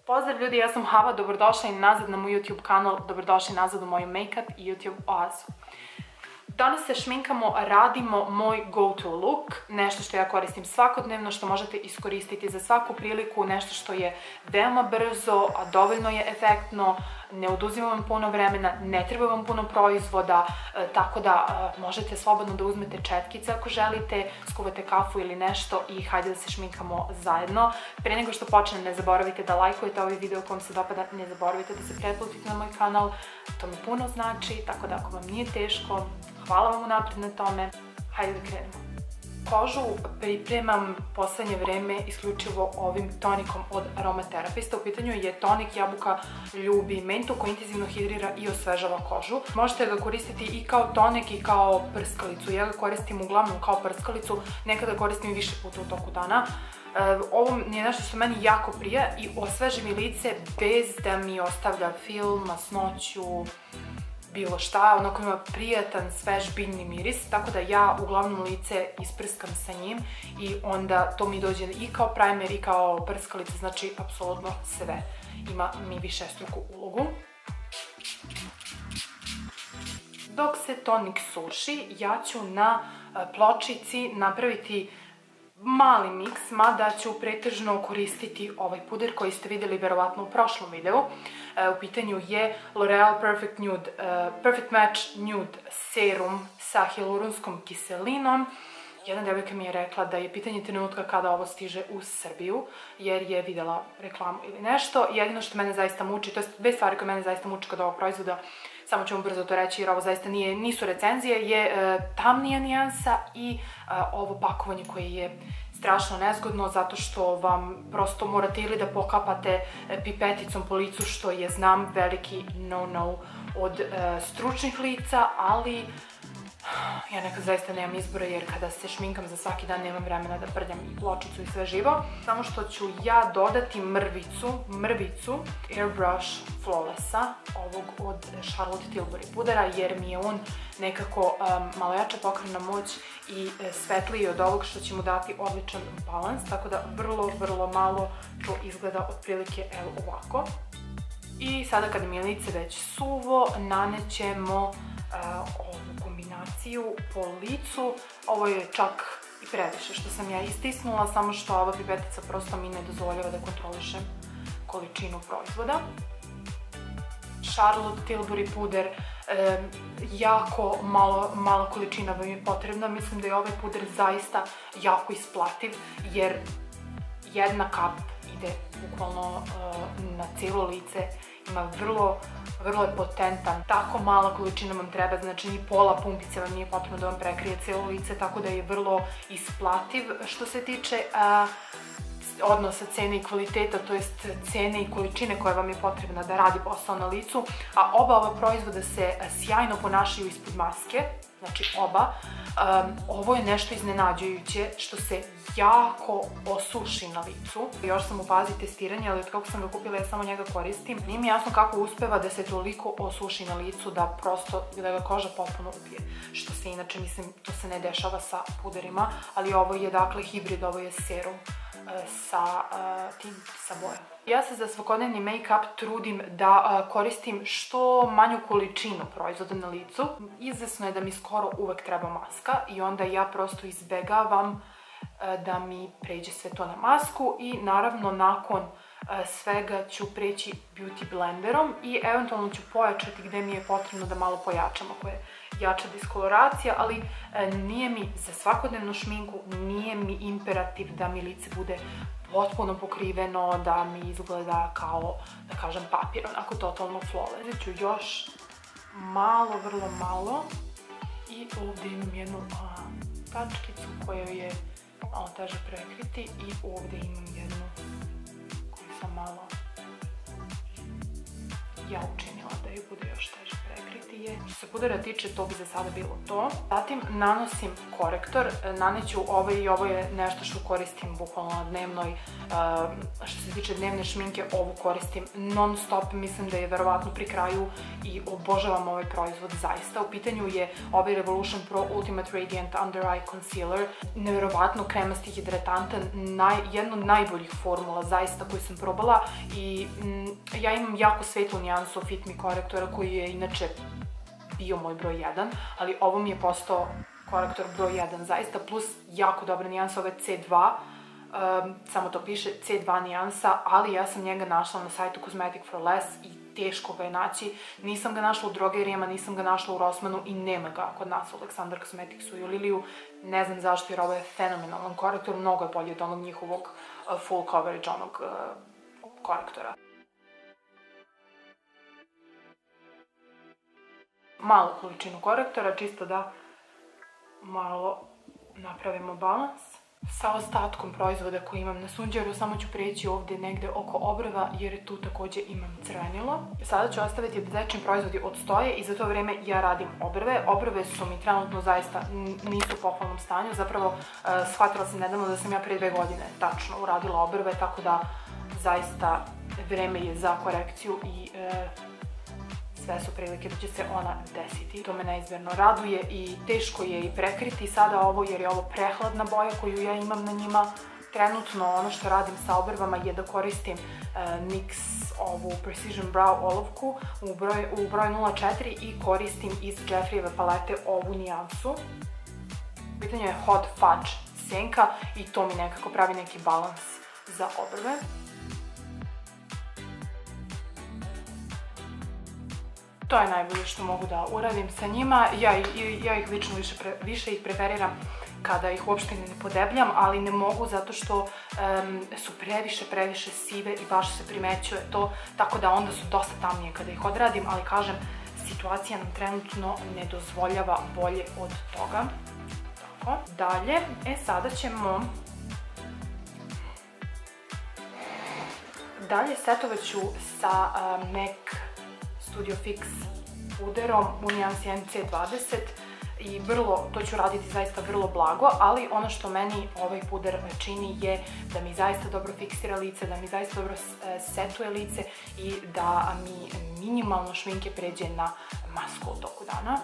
Pozdrav ljudi, ja sam Hava, dobrodošli nazad na moj YouTube kanal, dobrodošli nazad u moju make-up i YouTube oazu. Danas se šminkamo, radimo moj go-to look, nešto što ja koristim svakodnevno, što možete iskoristiti za svaku priliku, nešto što je veoma brzo, a dovoljno je efektno, ne oduzima vam puno vremena, ne treba vam puno proizvoda, tako da možete slobodno da uzmete četkice ako želite, skuvate kafu ili nešto i hajde da se šminkamo zajedno. Pre nego što počnem, ne zaboravite da lajkujete ovaj video ako vam se dopada, ne zaboravite da se pretplatite na moj kanal, to mi puno znači, tako da ako vam nije teško, hvala vam unapred na tome. Hajde da krenemo. Kožu pripremam poslednje vreme isključivo ovim tonikom od Aromaterapista. U pitanju je tonik Jabuka ljubi mentu koji intenzivno hidrira i osvežava kožu. Možete ga koristiti i kao tonik i kao prskalicu. Ja ga koristim uglavnom kao prskalicu, nekada koristim i više puta u toku dana. Ovo je nešto što meni jako prija i osveži mi lice bez da mi ostavlja film, masnoću, bilo šta, onako ima prijatan, svež, biljni miris, tako da ja uglavnom lice isprskam sa njim i onda to mi dođe i kao primer i kao prskalica, znači apsolutno sve. Ima mi višestruku ulogu. Dok se tonik suši, ja ću na pločici napraviti mali miks, mada ću pretežno koristiti ovaj puder koji ste vidjeli verovatno u prošlom videu. U pitanju je L'Oreal Perfect Match Nude Serum sa hialuronskom kiselinom. Jedna devojka mi je rekla da je pitanje trenutka kada ovo stiže u Srbiju, jer je videla reklamu ili nešto. Jedino što mene zaista muči, to je dve stvari koje mene zaista muči kod ovog proizvoda, samo ću vam brzo to reći jer ovo zaista nisu recenzije, je tamnija nijansa i ovo pakovanje koje je strašno nezgodno zato što vam prosto morate ili da pokapate pipeticom po licu, što je, znam, veliki no-no od stručnih lica, ali ja nekad zaista nemam izbora jer kada se šminkam za svaki dan nemam vremena da prljam i pločicu i sve živo. Samo što ću ja dodati mrvicu Airbrush Flawlessa, ovog od Charlotte Tilbury pudera, jer mi je on nekako malo jača pokrivna moć i svetliji od ovog, što će mu dati odličan balans, tako da vrlo malo to izgleda otprilike evo ovako. I sada kada mi je lice već suvo, nanećemo ovu kombinaciju po licu. Ovo je čak i previše što sam ja istisnula, samo što ova pipetica prosto mi ne dozvoljava da kontrolišem količinu proizvoda. Charlotte Tilbury puder, jako mala količina vam je potrebna. Mislim da je ovaj puder zaista jako isplativ, jer jedna kap ide bukvalno na cijelo lice, ima vrlo je potentan, tako mala količina vam treba, znači ni pola pumpice vam nije potrebno da vam prekrije cijelo lice, tako da je vrlo isplativ što se tiče odnosa cene i kvaliteta, to jest cene i količine koja vam je potrebna da radi posao na licu, a oba ova proizvoda se sjajno ponašaju ispod maske, znači oba. Ovo je nešto iznenađujuće što se jako osuši na licu. Još sam u fazi testiranja, ali od kako sam ga kupila ja samo njega koristim. Nije mi jasno kako uspeva da se toliko osuši na licu da prosto da ga koža potpuno ubije. Što se inače, mislim, to se ne dešava sa puderima, ali ovo je dakle hibrid, ovo je serum sa bojom. Ja se za svakodnevni make-up trudim da koristim što manju količinu proizvoda na licu. Izvesno je da mi skoro uvek treba maska i onda ja prosto izbegavam da mi pređe sve to na masku i naravno nakon svega ću preći beauty blenderom i eventualno ću pojačati gde mi je potrebno da malo pojačam ako je jača diskoloracija, ali nije mi za svakodnevnu šminku, nije mi imperativ da mi lice bude potpuno pokriveno, da mi izgleda kao, da kažem, papir, onako totalno flawless. Uzet ću još vrlo malo i ovdje imam jednu tačkicu koju je malo teže prekriti i ovdje imam jednu koju sam malo ja učinila. krenula da ju bude još teže prekriti je. Što se pudera tiče, to bi za sada bilo to. Zatim nanosim korektor, naneću i ovo je nešto što koristim bukvalno na dnevnoj, što se tiče dnevne šminke, ovu koristim non stop, mislim da je verovatno pri kraju i obožavam ovaj proizvod zaista. U pitanju je ovaj Revolution Pro Ultimate Radiant Under Eye Concealer, neverovatno kremasti hidratantan, jedna od najboljih formula zaista koju sam probala i ja imam jako svetlu nijansu Fit Me korektora koji je inače bio moj broj 1, ali ovo mi je postao korektor broj 1 zaista, plus jako dobra nijansa, ovo je C2, samo to piše C2 nijansa, ali ja sam njega našla na sajtu Cosmetic for Less i teško ga je naći. Nisam ga našla u drogerijama, nisam ga našla u Rossmanu i nema ga kod nas u Aleksandar Cosmeticsu i u Liliju. Ne znam zašto, jer ovo je fenomenalan korektor, mnogo je bolji od onog njihovog full coverage onog korektora. Malu količinu korektora, čisto da malo napravimo balans. Sa ostatkom proizvoda koji imam na sunđeru samo ću preći ovdje negde oko obrva jer tu također imam crvenilo. Sada ću ostaviti da dečni proizvodi odstoje i za to vrijeme ja radim obrve. Obrve su mi trenutno zaista nisu u pohvalnom stanju, zapravo shvatila sam nedavno da sam ja prije 2 godine tačno uradila obrve, tako da zaista vreme je za korekciju i sve su prilike da će se ona desiti. To me neizmjerno raduje i teško je i prekriti sada ovo jer je ovo prehladna boja koju ja imam na njima. Trenutno ono što radim sa obrvama je da koristim NYX ovu Precision Brow olovku u broj 04 i koristim iz Jeffreyeve palete ovu nijansu. U pitanju je Hot Fudge senka i to mi nekako pravi neki balans za obrve. To je najbolje što mogu da uradim sa njima. Ja ih lično više ih preferiram kada ih uopšte ne podebljam, ali ne mogu zato što su previše sive i baš se primećuje to, tako da onda su dosta tamnije kada ih odradim, ali kažem, situacija nam trenutno ne dozvoljava bolje od toga. Tako, dalje, sada ćemo... Dalje setovat ću sa MAC Studio Fix puderom u nijansi MC20 i to ću raditi zaista vrlo blago, ali ono što meni ovaj puder čini je da mi zaista dobro fiksira lice, da mi zaista dobro setuje lice i da mi minimalno šminke pređe na masku u toku dana.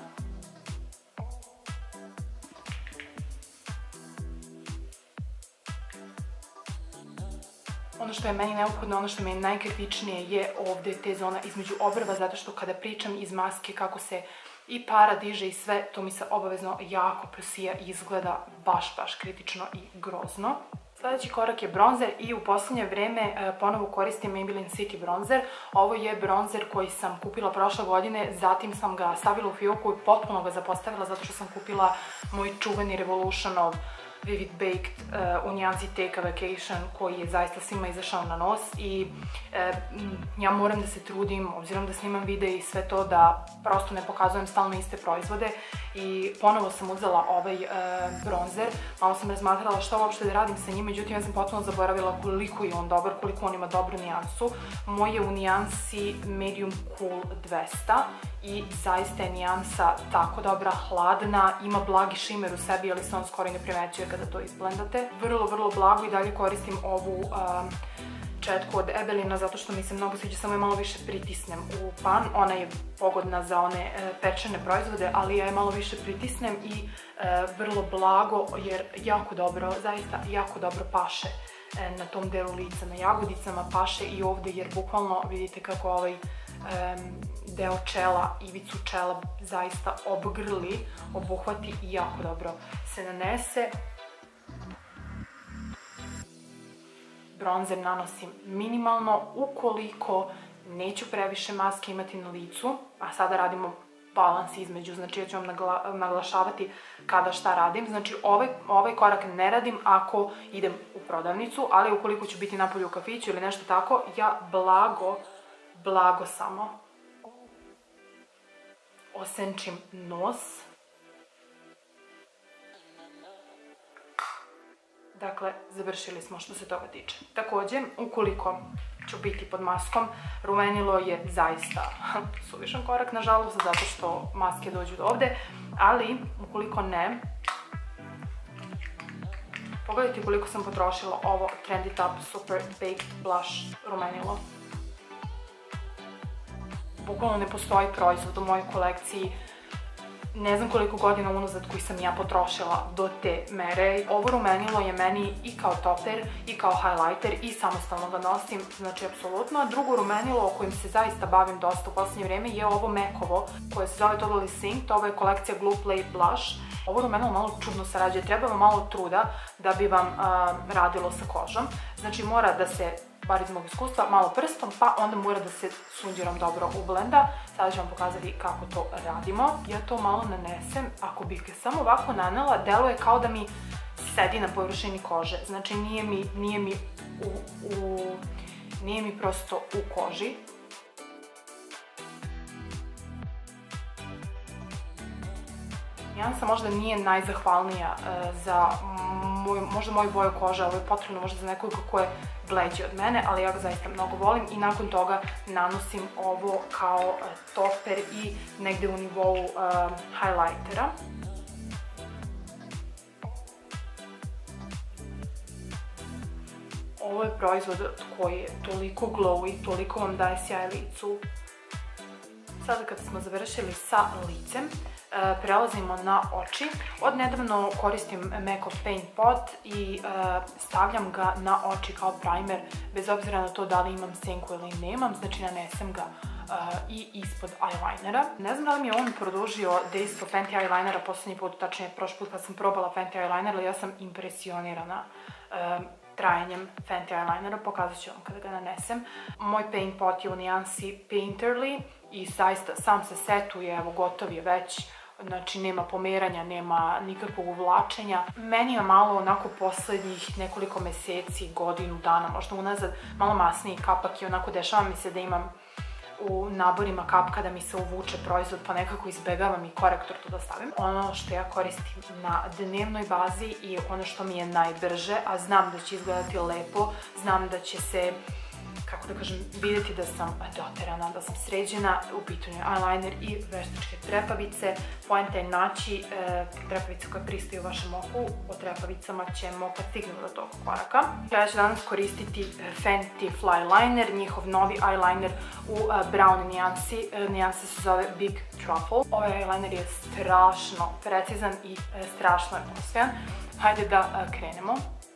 Ono što je meni neophodno, ono što mi je najkritičnije je ovdje te zona između obrva, zato što kada pričam iz maske kako se i para diže i sve, to mi se obavezno jako prosija i izgleda baš kritično i grozno. Sljedeći korak je bronzer i u posljednje vreme ponovo koristim Maybelline City bronzer. Ovo je bronzer koji sam kupila prošle godine, zatim sam ga stavila u fioku i potpuno ga zapostavila zato što sam kupila moj čuveni Revolutionov Vivid Baked u nijansi Take a Vacation koji je zaista svima izašao na nos i ja moram da se trudim, obzirom da snimam videe i sve to, da prosto ne pokazujem stalno iste proizvode i ponovo sam uzela ovaj bronzer, malo sam razmatrala što uopšte da radim sa njim, međutim ja sam potpuno zaboravila koliko je on dobar, koliko on ima dobru nijansu. Moj je u nijansi Medium Cool 200 i zaista je nijansa tako dobra, hladna, ima blagi šimer u sebi, ali se on skoro i ne primećuje kada to izblendate. Vrlo blago i dalje koristim ovu četku od Ebelina zato što mi se mnogo sviđa, samo je malo više pritisnem u pan. Ona je pogodna za one pečene proizvode, ali ja je malo više pritisnem i vrlo blago jer jako dobro, zaista jako dobro paše na tom delu lica, na jagodicama paše i ovdje jer bukvalno vidite kako ovaj deo čela, ivicu čela zaista obgrli, obuhvati i jako dobro se nanese. Bronzer nanosim minimalno ukoliko neću previše maske imati na licu, a sada radimo balans između, znači ja ću vam naglašavati kada šta radim. Znači ovaj korak ne radim ako idem u prodavnicu, ali ukoliko ću biti napolju u kafiću ili nešto tako, ja blago samo osenčim nos. Dakle, završili smo što se toga tiče. Također, ukoliko ću biti pod maskom. Rumenilo je zaista suvišan korak, nažalost, zato što maske dođu do ovde, ali ukoliko ne, pogledajte koliko sam potrošila ovo Trendy Top Super Baked Blush rumenilo. Bukvalno ne postoji proizvod u mojoj kolekciji, ne znam koliko godina unazad koji sam ja potrošila do te mere. Ovo rumenilo je meni i kao toper, i kao highlighter, i samostalno ga nosim, znači apsolutno. Drugo rumenilo o kojem se zaista bavim dosta u posljednje vreme je ovo mekovo, koje se zove Totally Synced, ovo je kolekcija Glue Play Blush. Ovo rumenilo malo čudno sarađuje, treba vam malo truda da bi vam radilo sa kožom. Znači mora da se, bar iz mog iskustva, malo prstom, pa onda mora da se sunđerom dobro ublenda. Sada ću vam pokazati kako to radimo. Ja to malo nanesem, ako bih ga samo ovako nanela, deluje kao da mi sedi na površini kože. Znači nije mi prosto u koži. Nijansa možda nije najzahvalnija za možda moju boju kože, ovo je potrebno možda za nekoga ko je bleđi od mene, ali ja ga zaista mnogo volim i nakon toga nanosim ovo kao toper i negde u nivou highlightera. Ovo je proizvod koji je toliko glowy, toliko vam daje sjaj licu. Sada kad smo završili sa licem, prelazimo na oči. Od nedavno koristim MAC Paint Pot i stavljam ga na oči kao primer, bez obzira na to da li imam senku ili nemam, znači nanesem ga i ispod eyelinera. Ne znam da li mi je on produžio dejstvo Fenty eyelinera poslednji put, tačnije prošli put kad sam probala Fenty eyeliner, ali ja sam impresionirana trajanjem Fenty eyelinera, pokazat ću vam kada ga nanesem. Moj Paint Pot je u nijansi Painterly i zaista sam se setuje, evo gotov je već, znači nema pomeranja, nema nikakvog uvlačenja. Meni je malo onako poslednjih nekoliko meseci, godinu dana, možda unazad, malo masniji kapak i onako dešava mi se da imam u naborima kapka da mi se uvuče proizvod, pa nekako izbegavam i korektor tu da stavim. Ono što ja koristim na dnevnoj bazi i ono što mi je najbrže, a znam da će izgledati lepo, znam da će se, kako da kažem, vidjeti da sam doterana, da sam sređena, u pitanju eyeliner i veštačke trepavice. Poenta je naći trepavice koje pristaju u vašem oku, o trepavicama ćemo kad stignemo do tog koraka. Ja ću danas koristiti Fenty Fly Liner, njihov novi eyeliner u brown nijansi, nijansa se zove Big Truffle. Ovaj eyeliner je strašno precizan i strašno je postojan. Hajde da krenemo.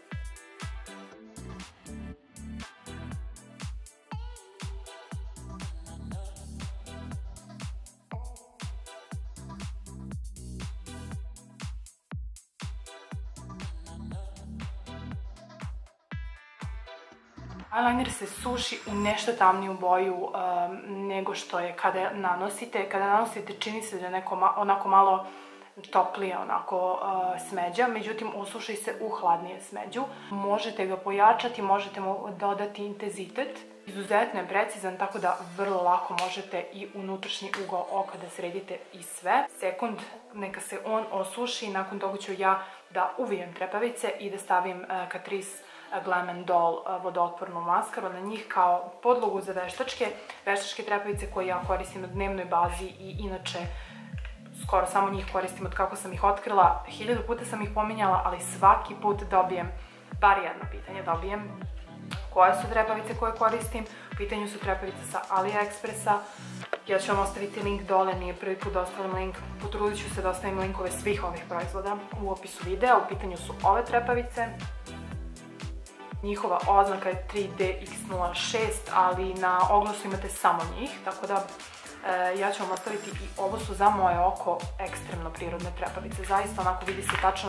Eyeliner se suši u nešto tamniju boju nego što je kada nanosite. Kada nanosite čini se da je onako malo toplije, onako smeđa, međutim osuši se u hladnije smeđu. Možete ga pojačati, možete mu dodati intenzitet. Izuzetno je precizan, tako da vrlo lako možete i unutrašnji ugao oka da sredite i sve. Sekund, neka se on osuši, nakon toga ću ja da uvijem trepavice i da stavim Catrice Glam & Doll vodootpornu maskaru na njih kao podlogu za veštačke trepavice koje ja koristim na dnevnoj bazi i inače skoro samo njih koristim od kako sam ih otkrila. 1000 puta sam ih pominjala, ali svaki put dobijem bar jedno pitanje, koje su trepavice koje koristim. U pitanju su trepavice sa AliExpressa. Ja ću vam ostaviti link dole, nije prvi put da ostavim link. Potrudit ću se da ostavim linkove svih ovih proizvoda u opisu videa. U pitanju su ove trepavice. Njihova oznaka je 3DX06, ali na oglasu imate samo njih, tako da ja ću vam ostaviti i ovo su za moje oko ekstremno prirodne trepavice. Zaista onako vidi se tačno,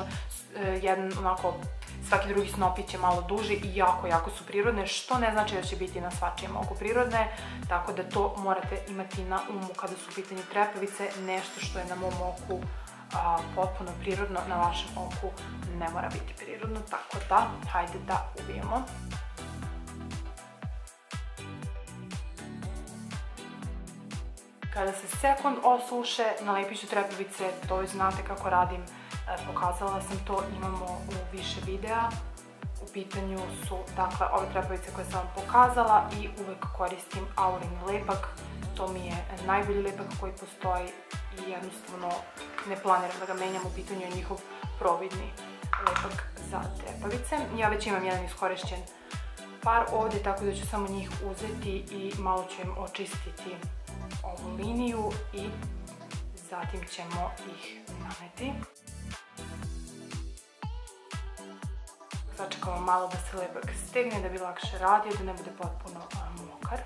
svaki drugi snopić je malo duži i jako su prirodne, što ne znači da će biti na svačijem oku prirodne, tako da to morate imati na umu kada su u pitanju trepavice. Nešto što je na mom oku potpuno prirodno, na vašem oku ne mora biti prirodno, tako da hajde da uvijemo. Kada se sekund osuše, nalepit ću trepavice, to već znate kako radim, pokazala sam to, imamo u više videa. U pitanju su, dakle, ove trepavice koje sam vam pokazala i uvek koristim Aurin lepak. To mi je najbolji lepak koji postoji i jednostavno ne planiram da ga menjam. U pitanju je njihov providni lepak za trepavice. Ja već imam jedan iskorišćen par ovdje, tako da ću samo njih uzeti i malo ću im očistiti ovu liniju i zatim ćemo ih naneti. Sačekamo malo da se lepak stegne, da bi lakše radio, da ne bude potpuno mokar.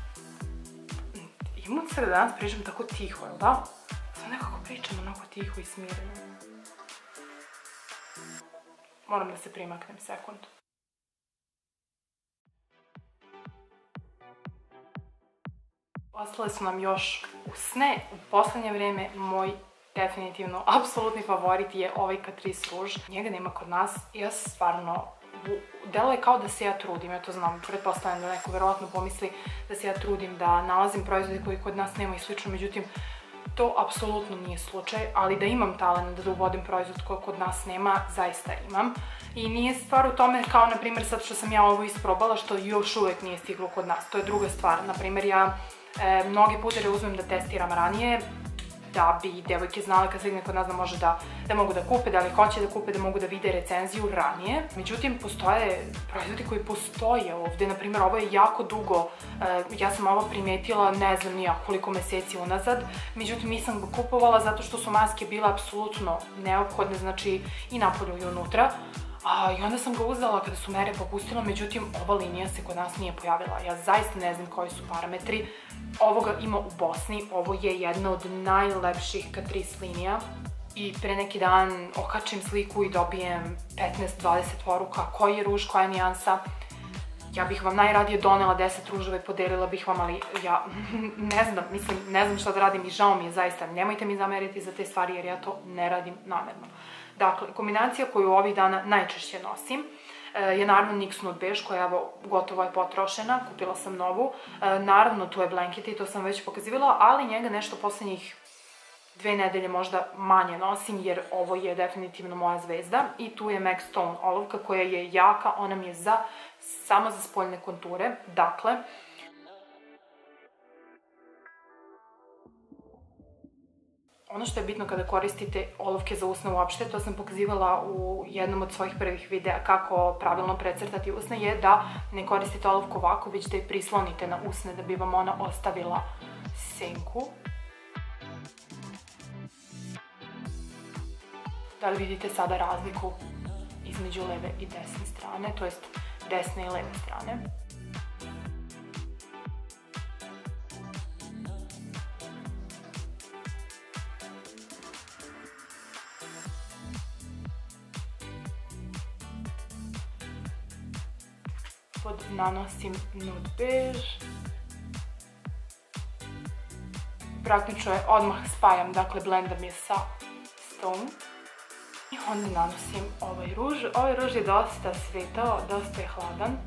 Imam se da danas pričam tako tiho, jel da? Sad nekako pričam onako tiho i smireno. Moram da se primaknem sekund. Ostale su nam još usne. U poslednje vreme moj definitivno apsolutni favorit je ovaj Catrice Rouge. Njega nema kod nas i ja se stvarno deluje kao da se ja trudim, ja to znam, pretpostavljam da neko verovatno pomisli da se ja trudim da nalazim proizvode koji kod nas nema i slično, međutim to apsolutno nije slučaj, ali da imam talent da uvodim proizvod koji kod nas nema, zaista imam. I nije stvar u tome kao, na primjer, sad što sam ja ovo isprobala, što još uvek nije stiglo kod nas, to je druga stvar. Na primjer, ja mnogi pudere uzmem da testiram ranije, da bi devojke znale kad stigne kod nas da mogu da kupe, da li hoće da kupe, da mogu da vide recenziju ranije. Međutim, postoje proizvodi koji postoje ovde. Naprimjer, ovo je jako dugo, ja sam ovo primetila ne znam nija koliko meseci unazad, međutim nisam ga kupovala zato što su maske bile apsolutno neophodne, znači i napolju i unutra. I onda sam ga uzela kada su mere popustile, međutim ova linija se kod nas nije pojavila. Ja zaista ne znam koji su parametri. Ovoga ima u Bosni, ovo je jedna od najlepših Catrice linija. I pre neki dan okačim sliku i dobijem 15-20 poruka koji je ruž, koja je nijansa. Ja bih vam najradije donela 10 ruževa i podelila bih vam, ali ja ne znam šta da radim i žao mi je zaista. Nemojte mi zameriti za te stvari jer ja to ne radim namerno. Dakle, kombinacija koju ovih dana najčešće nosim je naravno NYX Nude Beige koja evo gotovo je potrošena, kupila sam novu. Naravno tu je Blanket i to sam već pokazivala, ali njega nešto poslednjih 2 nedelje možda manje nosim jer ovo je definitivno moja zvezda. I tu je MAC Stone olovka koja je jaka, ona mi je samo za spoljne konture. Dakle, ono što je bitno kada koristite olovke za usne uopšte, to sam pokazivala u jednom od svojih prvih videa kako pravilno precrtati usne, je da ne koristite olovku ovako, već da je prislonite na usne da bi vam ona ostavila senku. Da li vidite sada razliku između leve i desne strane, to jest desne i leve strane? Nanosim Nude Beige. Praktično je odmah spajam, dakle blendam je sa Stone. I onda nanosim ovaj ruž. Ovaj ruž je dosta svetao, dosta je hladan.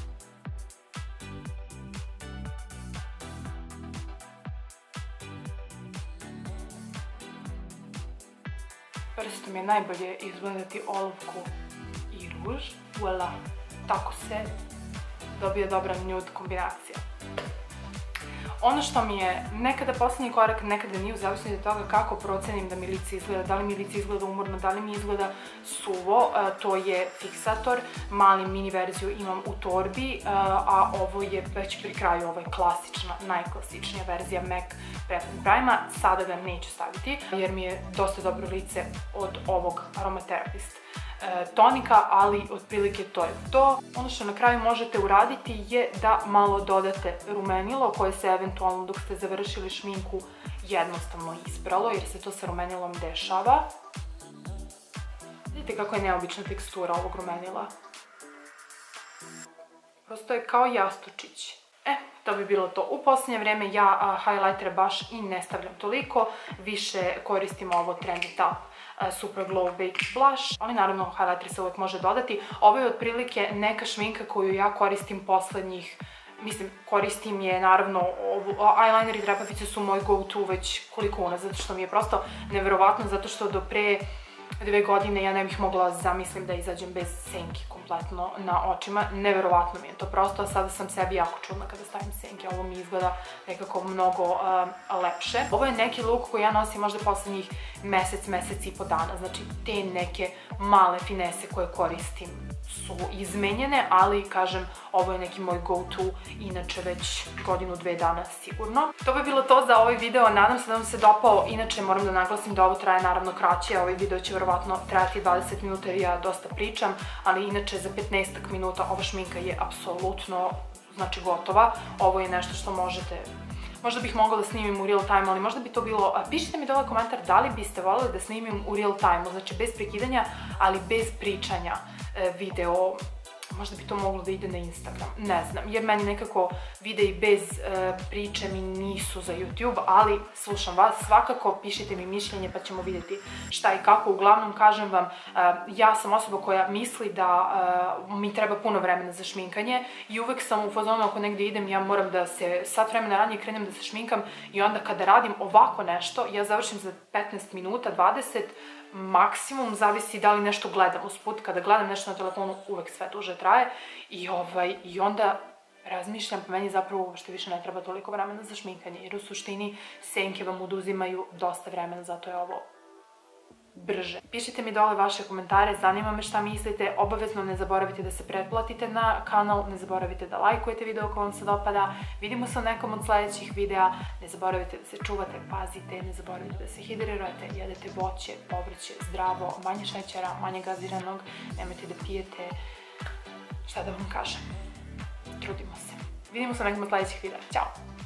Prstom je najbolje izblendati olovku i ruž. Voila! Tako se dobije dobra nude kombinacija. Ono što mi je nekada poslednji korak, nekada nije, u zavisnosti od toga kako procenim da mi lice izgleda, da li mi lice izgleda umorno, da li mi izgleda suvo, to je fiksator. Mali mini verziju imam u torbi, a ovo je već pri kraju, ovo je klasična, najklasičnija verzija MAC Prep and Prima. Sada ga neću staviti jer mi je dosta dobro lice od ovog Aromatherapist tonika, ali otprilike to je to. Ono što na kraju možete uraditi je da malo dodate rumenilo koje se eventualno dok ste završili šminku jednostavno ispralo, jer se to sa rumenilom dešava. Vidite kako je neobična tekstura ovog rumenila. Prosto je kao jastučić. To bi bilo to. U posljednje vreme ja highlightere baš i ne stavljam toliko, više koristim ovo Trendy Tap Super Glow Baked Blush, ali naravno highlighter se uvek može dodati. Ovo je otprilike neka šminka koju ja koristim poslednjih, koristim je naravno, eyeliner i trepavice su moj go to već koliko unazad, što mi je prosto neverovatno, zato što do pre 2 godine ja ne bih mogla zamislim da izađem bez senki kompletno na očima. Neverovatno mi je to prosto, a sada sam sebi jako čudna kada stavim senke. Ovo mi izgleda nekako mnogo lepše. Ovo je neki look koji ja nosim možda poslednjih mesec i po dana. Znači te neke male finese koje koristim su izmenjene, ali kažem, ovo je neki moj go-to, inače već godinu, 2 dana sigurno. To bi bilo to za ovaj video, nadam se da vam se dopao, inače moram da naglasim da ovo traje naravno kraće, ovaj video će verovatno trajati 20 minuta jer ja dosta pričam, ali inače za 15 minuta ova šminka je apsolutno, znači, gotova. Ovo je nešto što možete... Možda bih mogla da snimim u real time, ali možda bi to bilo... Pišite mi dole komentar da li biste voljeli da snimim u real time, znači bez prekidanja, ali bez pričanja video. Možda bi to moglo da ide na Instagram, ne znam, jer meni nekako videi bez priče mi nisu za YouTube, ali slušam vas, svakako pišite mi mišljenje pa ćemo vidjeti šta i kako. Uglavnom, kažem vam, ja sam osoba koja misli da mi treba puno vremena za šminkanje i uvek sam u fazonu ako negdje idem, ja moram da se sat vremena ranije krenem da se šminkam i onda kada radim ovako nešto, ja završim za 15 minuta, 20 maksimum, zavisi da li nešto gledam usput. Kada gledam nešto na telefonu, uvek sve duže traje i onda razmišljam, pa meni zapravo uopšte više ne treba toliko vremena za šminkanje, jer u suštini senke vam oduzimaju dosta vremena, zato je ovo brže. Pišite mi dole vaše komentare, zanima me šta mislite, obavezno ne zaboravite da se pretplatite na kanal, ne zaboravite da lajkujete video ako vam se dopada, vidimo se u nekom od sledećih videa, ne zaboravite da se čuvate, pazite, ne zaboravite da se hidrirate, jedete voće, povrće, zdravo, manje šećera, manje gaziranog, nemojte da pijete, šta da vam kažem, trudimo se. Vidimo se u nekom od sledećih videa, ćao!